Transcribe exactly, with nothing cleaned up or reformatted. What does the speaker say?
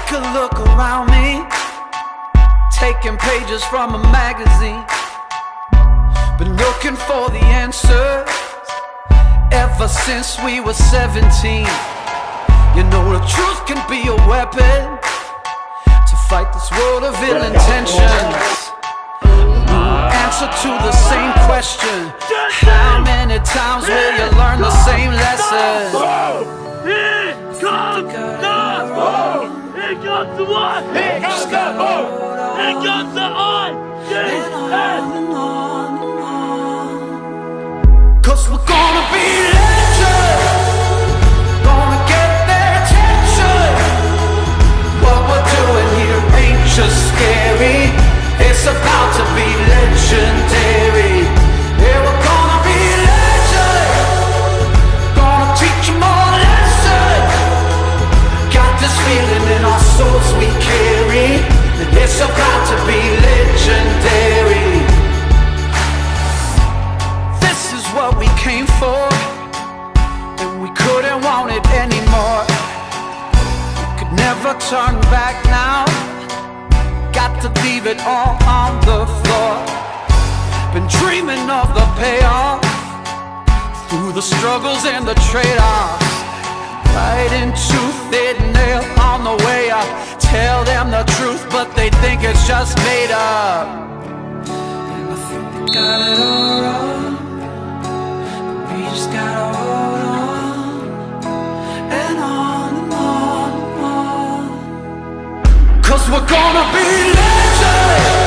take a look around me, taking pages from a magazine. Been looking for the answers ever since we were seventeen. You know the truth can be a weapon to fight this world of ill intentions. Answer to the same question: how many times will you learn the same lesson? Here comes the boom! Here comes the one! Here comes the boom! Here comes the I G S! Cause we're gonna be legends, gonna get their attention. What we're doing here ain't just scary, it's about to be legendary. Yeah, we're gonna be legends, gonna teach them all a lesson. Got this feeling in our souls we carry, that it's about to be legendary. This is what we came for, and we couldn't want it anymore. We could never turn back now, got to leave it all on the floor. Been dreaming of the payoff, through the struggles and the trade-offs. Right into thin nail on the way up. Tell them the truth, but they think it's just made up. And I think they got it all wrong, but we just gotta hold on, and on and on and on. Cause we're gonna be legends,